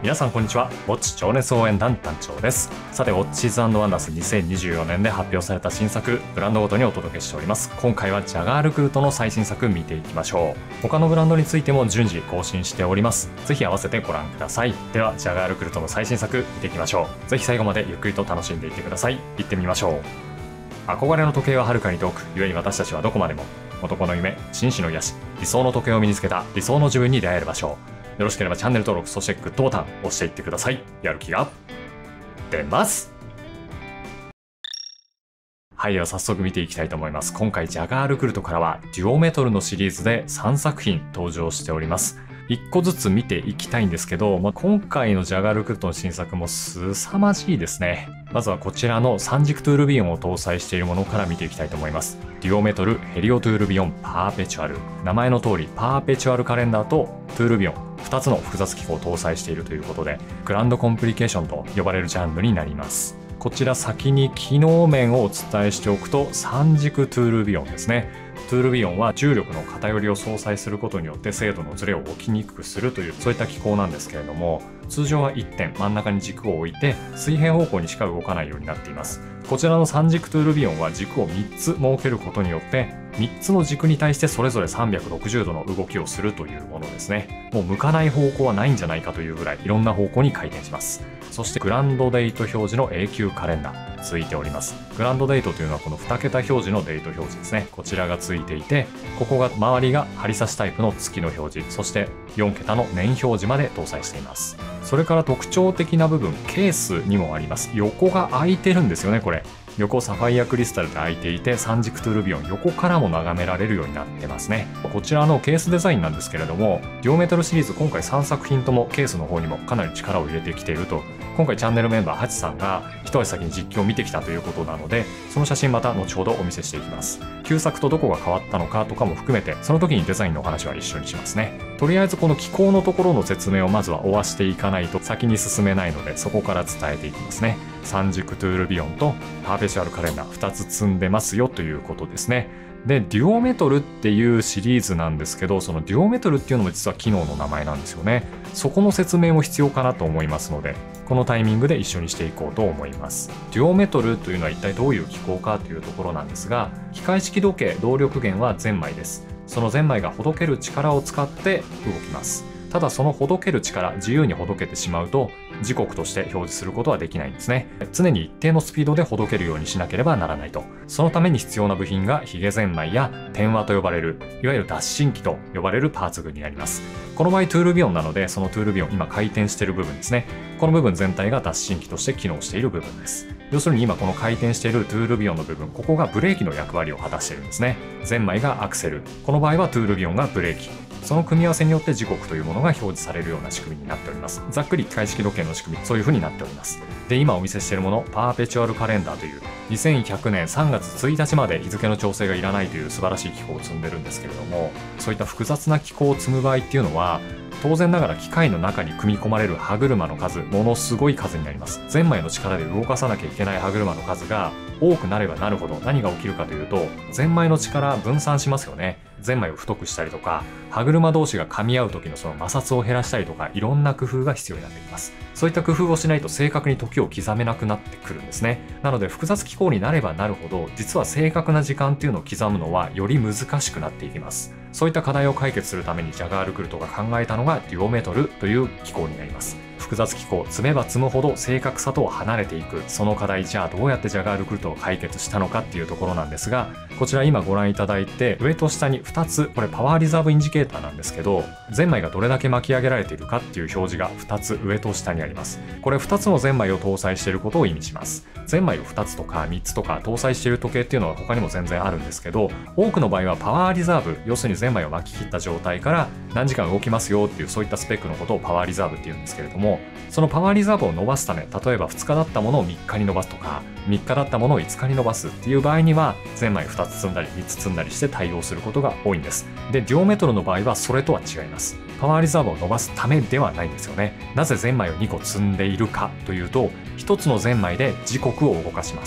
皆さんこんにちは。ウォッチ情熱応援団団長です。さて、ウォッチーズ&ワンダース2024年で発表された新作、ブランドごとにお届けしております。今回はジャガールクルトの最新作見ていきましょう。他のブランドについても順次更新しております。ぜひ合わせてご覧ください。では、ジャガールクルトの最新作見ていきましょう。ぜひ最後までゆっくりと楽しんでいってください。行ってみましょう。憧れの時計は遥かに遠く、故に私たちはどこまでも男の夢、紳士の癒し、理想の時計を身につけた理想の自分に出会える場所。よろしければチャンネル登録、そしてグッドボタン押していってください。やる気が出ます。はい、では早速見ていきたいと思います。今回ジャガールクルトからはデュオメトルのシリーズで3作品登場しております。1個ずつ見ていきたいんですけど、今回のジャガールクルトの新作も凄まじいですね。まずはこちらの三軸トゥールビヨンを搭載しているものから見ていきたいと思います。デュオメトルヘリオトゥールビヨンパーペチュアル。名前の通りパーペチュアルカレンダーとトゥールビヨン2つの複雑機構を搭載しているということで、グランドコンプリケーションと呼ばれるジャンルになります。こちら先に機能面をお伝えしておくと、三軸トゥールビヨンですね。トゥールビヨンは重力の偏りを相殺することによって精度のズレを起きにくくするという、そういった機構なんですけれども、通常は1点真ん中に軸を置いて水平方向にしか動かないようになっています。こちらの三軸トゥールビヨンは軸を3つ設けることによって3つの軸に対してそれぞれ360度の動きをするというものですね。もう向かない方向はないんじゃないかというぐらいいろんな方向に回転します。そしてグランドデート表示の永久カレンダーついております。グランドデートというのはこの2桁表示のデート表示ですね。こちらがついていて、ここが周りが針刺しタイプの月の表示、そして4桁の年表示まで搭載しています。それから特徴的な部分、ケースにもあります。横が開いてるんですよね、これ。横サファイアクリスタルで開いていて、三軸トゥールビヨン横からも眺められるようになってますね。こちらのケースデザインなんですけれども、デュオメトルシリーズ今回3作品ともケースの方にもかなり力を入れてきていると。今回チャンネルメンバーハチさんが一足先に実況を見てきたということなので、その写真また後ほどお見せしていきます。旧作とどこが変わったのかとかも含めて、その時にデザインのお話は一緒にしますね。とりあえずこの機構のところの説明をまずは終わしていかないと先に進めないので、そこから伝えていきますね。三軸トゥールビヨンとパーペチュアルカレンダー2つ積んでますよということですね。で、デュオメトルっていうシリーズなんですけど、そのデュオメトルっていうのも実は機能の名前なんですよね。そこの説明も必要かなと思いますので、このタイミングで一緒にしていこうと思います。デュオメトルというのは一体どういう機構かというところなんですが、機械式時計動力源はゼンマイです。そのゼンマイがほどける力を使って動きます。ただそのほどける力、自由にほどけてしまうと時刻として表示することはできないんですね。常に一定のスピードでほどけるようにしなければならないと。そのために必要な部品がヒゲゼンマイや点輪と呼ばれる、いわゆる脱芯機と呼ばれるパーツ群になります。この場合トゥールビヨンなので、そのトゥールビヨン今回転している部分ですね。この部分全体が脱芯機として機能している部分です。要するに今この回転しているトゥールビヨンの部分、ここがブレーキの役割を果たしているんですね。ゼンマイがアクセル、この場合はトゥールビヨンがブレーキ。その組み合わせによって時刻というものが表示されるような仕組みになっております。ざっくり機械式時計の仕組み、そういう風になっております。で、今お見せしているもの、パーペチュアルカレンダーという2100年3月1日まで日付の調整がいらないという素晴らしい機構を積んでるんですけれども、そういった複雑な機構を積む場合っていうのは、当然ながら機械の中に組み込まれる歯車の数、ものすごい数になります。ゼンマイの力で動かさなきゃいけない歯車の数が多くなればなるほど何が起きるかというと、ゼンマイの力分散しますよね。ゼンマイを太くしたりとか、歯車同士が噛み合う時のその摩擦を減らしたりとか、いろんな工夫が必要になってきます。そういった工夫をしないと正確に時を刻めなくなってくるんですね。なので複雑機構になればなるほど、実は正確な時間っていうのを刻むのはより難しくなっていきます。そういった課題を解決するためにジャガールクルトが考えたのがデュオメトルという機構になります。複雑機構、積めば積むほど正確さとは離れていく。その課題、じゃあどうやってジャガールクルトを解決したのかっていうところなんですが、こちら今ご覧いただいて、上と下に2つ、これパワーリザーブインジケーターなんですけど、ゼンマイがどれだけ巻き上げられているかっていう表示が2つ上と下にあります。これ2つのゼンマイを搭載していることを意味します。ゼンマイを2つとか3つとか搭載している時計っていうのは他にも全然あるんですけど、多くの場合はパワーリザーブ、要するにゼンマイを巻き切った状態から何時間動きますよっていう、そういったスペックのことをパワーリザーブっていうんですけれども、そのパワーリザーブを伸ばすため、例えば2日だったものを3日に伸ばすとか、3日だったものを5日に伸ばすっていう場合には、ゼンマイ2つ積んだり3つ積んだりして対応することが多いんです。で、デュオメトルの場合はそれとは違います。パワーリザーブを伸ばすためではないんですよね。なぜゼンマイを2個積んでいるかというと、1つのゼンマイで時刻を動かします。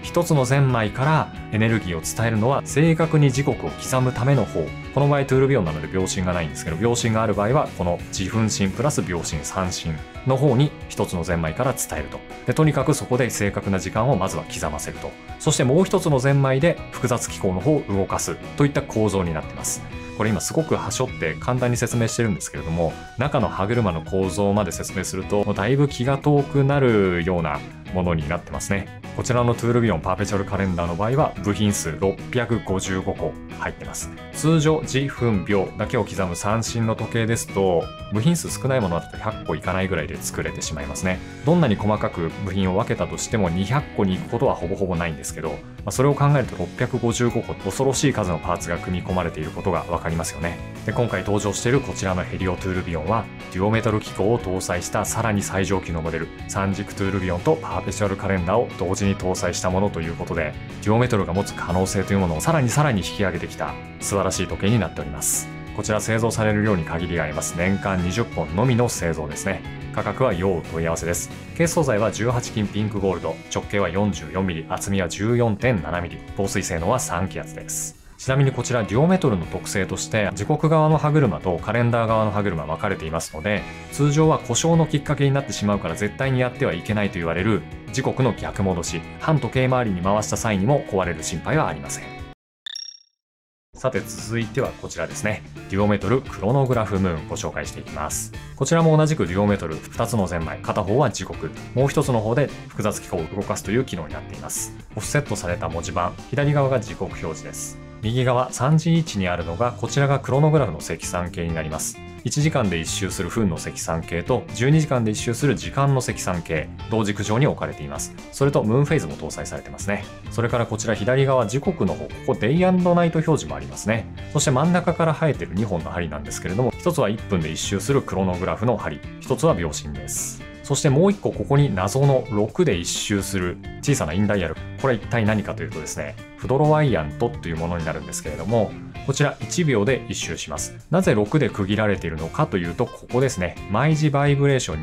一つのゼンマイからエネルギーを伝えるのは正確に時刻を刻むための方。この場合トゥールビオンなので秒針がないんですけど、秒針がある場合はこの自分針プラス秒針3針の方に一つのゼンマイから伝えると。で、とにかくそこで正確な時間をまずは刻ませると。そしてもう一つのゼンマイで複雑機構の方を動かすといった構造になっています。これ今すごくはしょって簡単に説明してるんですけれども、中の歯車の構造まで説明するともうだいぶ気が遠くなるようなものになってますね。こちらのトゥールビオンパーペチュアルカレンダーの場合は部品数655個入ってます。通常時分秒だけを刻む三針の時計ですと部品数少ないものだと100個いかないぐらいで作れてしまいますね。どんなに細かく部品を分けたとしても200個に行くことはほぼほぼないんですけど、それを考えると655個恐ろしい数のパーツが組み込まれていることが分かりますよね。で、今回登場しているこちらのヘリオトゥールビオンはデュオメタル機構を搭載したさらに最上級のモデル三軸トゥールビオンとパーペチュアルカレンダーを同時に搭載したものということで、デュオメトルが持つ可能性というものをさらに引き上げてきた素晴らしい時計になっております。こちら製造される量に限りがあります。年間20本のみの製造ですね。価格は要問い合わせです。ケース素材は18金ピンクゴールド、直径は 44mm、厚みは 14.7mm、防水性能は3気圧です。ちなみにこちらデュオメトルの特性として時刻側の歯車とカレンダー側の歯車分かれていますので、通常は故障のきっかけになってしまうから絶対にやってはいけないと言われる時刻の逆戻し、反時計回りに回した際にも壊れる心配はありません。さて続いてはこちらですね。デュオメトルクロノグラフムーンご紹介していきます。こちらも同じくデュオメトル2つのゼンマイ、片方は時刻、もう一つの方で複雑機構を動かすという機能になっています。オフセットされた文字盤、左側が時刻表示です。右側3時位置にあるのがこちらがクロノグラフの積算計になります。1時間で1周する分の積算計と12時間で1周する時間の積算計、同軸上に置かれています。それとムーンフェイズも搭載されてますね。それからこちら左側時刻の方、ここデイ&ナイト表示もありますね。そして真ん中から生えてる2本の針なんですけれども、1つは1分で1周するクロノグラフの針、1つは秒針です。そしてもう1個ここに謎の6で1周する小さなインダイヤル。これは一体何かというとですね、フドロワイアントというものになるんですけれども、こちら1秒で1周します。なぜ6で区切られているのかというと、ここですね。毎時バイブレーション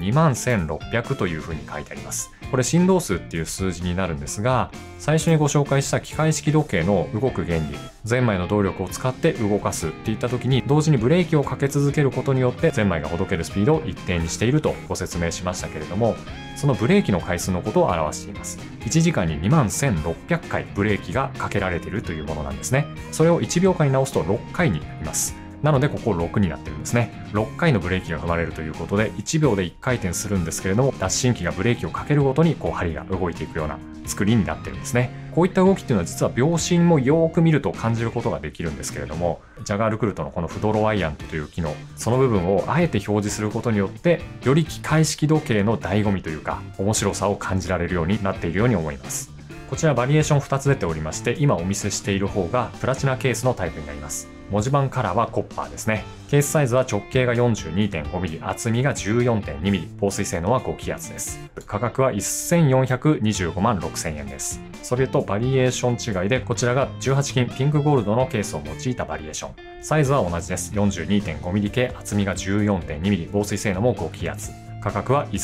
21600というふうに書いてあります。これ振動数っていう数字になるんですが、最初にご紹介した機械式時計の動く原理、ゼンマイの動力を使って動かすっていった時に同時にブレーキをかけ続けることによってゼンマイがほどけるスピードを一定にしているとご説明しましたけれども、そのブレーキの回数のことを表しています。1時間に21600回ブレーキがかけられているというものなんですね。それを1秒間に直すと6回になります。なのでここ6になってるんですね。6回のブレーキが踏まれるということで1秒で1回転するんですけれども、脱進機がブレーキをかけるごとに針が動いていくような作りになってるんですね。こういった動きっていうのは実は秒針もよーく見ると感じることができるんですけれども、ジャガールクルトのこのフドロワイアントという機能、その部分をあえて表示することによってより機械式時計の醍醐味というか面白さを感じられるようになっているように思います。こちらバリエーション2つ出ておりまして、今お見せしている方がプラチナケースのタイプになります。文字盤カラーはコッパーですね。ケースサイズは直径が 42.5mm、厚みが 14.2mm、防水性能は5気圧です。価格は1425万6000円です。それとバリエーション違いで、こちらが18金ピンクゴールドのケースを用いたバリエーション。サイズは同じです。42.5mm 系、厚みが 14.2mm、防水性能も5気圧。価格は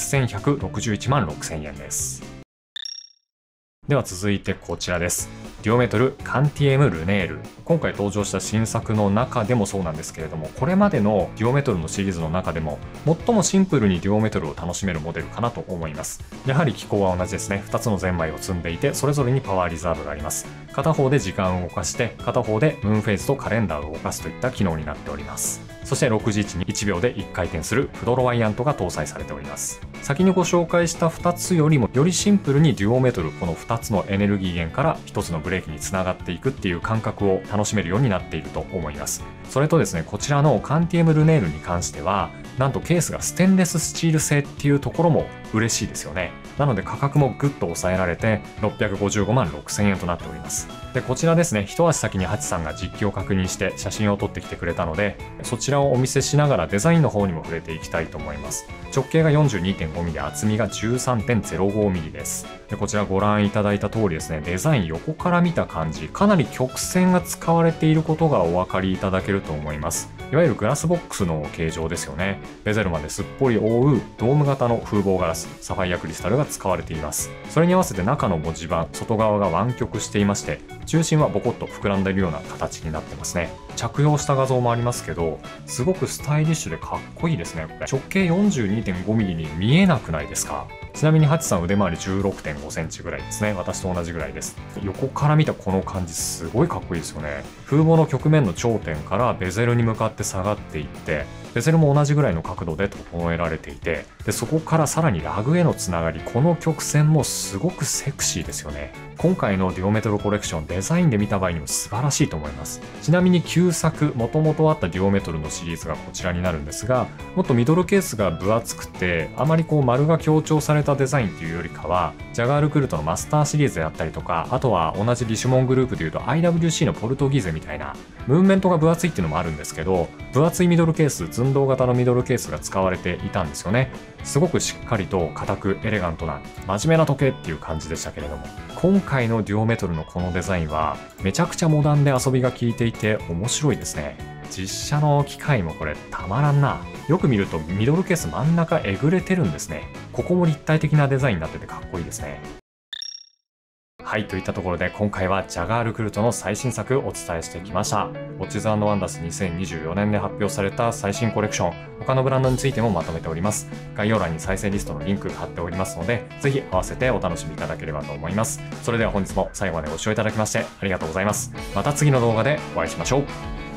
1161万6000円です。では続いてこちらです。デュオメトルカンティエムルネール。今回登場した新作の中でもそうなんですけれども、これまでのデュオメトルのシリーズの中でも最もシンプルにデュオメトルを楽しめるモデルかなと思います。やはり機構は同じですね。2つのゼンマイを積んでいて、それぞれにパワーリザーブがあります。片方で時間を動かして、片方でムーンフェイズとカレンダーを動かすといった機能になっております。そして6時位置に1秒で1回転するフドロワイアントが搭載されております。先にご紹介した2つよりもよりシンプルにデュオメトル、この2つのエネルギー源から1つのブレーキにつながっていくっていう感覚を楽しめるようになっていると思います。それとですね、こちらのカンティエムルネールに関しては、なんとケースがステンレススチール製っていうところも嬉しいですよね。なので価格もぐっと抑えられて655万6000円となっております。で、こちらですね、一足先にハチさんが実機を確認して写真を撮ってきてくれたので、そちららをお見せしながらデザインの方にも触れていきたいと思います。直径が 42.5mm、厚みが 13.05mm です。でこちらご覧いただいた通りですね、デザイン横から見た感じ、かなり曲線が使われていることがお分かりいただけると思います。いわゆるグラスボックスの形状ですよね。ベゼルまですっぽり覆うドーム型の風防ガラス、サファイアクリスタルが使われています。それに合わせて中の文字盤、外側が湾曲していまして、中心はボコッと膨らんでいるような形になってますね。着用した画像もありますけど、すごくスタイリッシュでかっこいいですね。これ直径 42.5mm に見えなくないですか？ちなみにハチさん腕回り 16.5 センチぐらいですね。私と同じぐらいです。横から見たこの感じすごいかっこいいですよね。風防の曲面の頂点からベゼルに向かって下がっていって、ベゼルも同じぐらいの角度で整えられていて、でそこからさらにラグへのつながり、この曲線もすごくセクシーですよね。今回のデュオメトロコレクション、デザインで見た場合にも素晴らしいと思います。ちなみに旧作、もともとあったデュオメトルのシリーズがこちらになるんですが、もっとミドルケースが分厚くて、あまり丸が強調されたデザインっていうよりかは、ジャガールクルトのマスターシリーズであったりとか、あとは同じリシュモングループでいうと IWC のポルトギーゼみたいな、ムーブメントが分厚いっていうのもあるんですけど、分厚いミドルケース、寸胴型のミドルケースが使われていたんですよね。すごくしっかりと硬くエレガントな真面目な時計っていう感じでしたけれども、今回のデュオメトルのこのデザインはめちゃくちゃモダンで遊びが効いていて面白いですね。実写の機械もこれたまらんな。よく見るとミドルケース真ん中えぐれてるんですね。ここも立体的なデザインになっててかっこいいですね。はい、といったところで今回はジャガールクルトの最新作をお伝えしてきました。ウォッチズ&ワンダース2024年で発表された最新コレクション、他のブランドについてもまとめております。概要欄に再生リストのリンク貼っておりますので、ぜひ合わせてお楽しみいただければと思います。それでは本日も最後までご視聴いただきましてありがとうございます。また次の動画でお会いしましょう。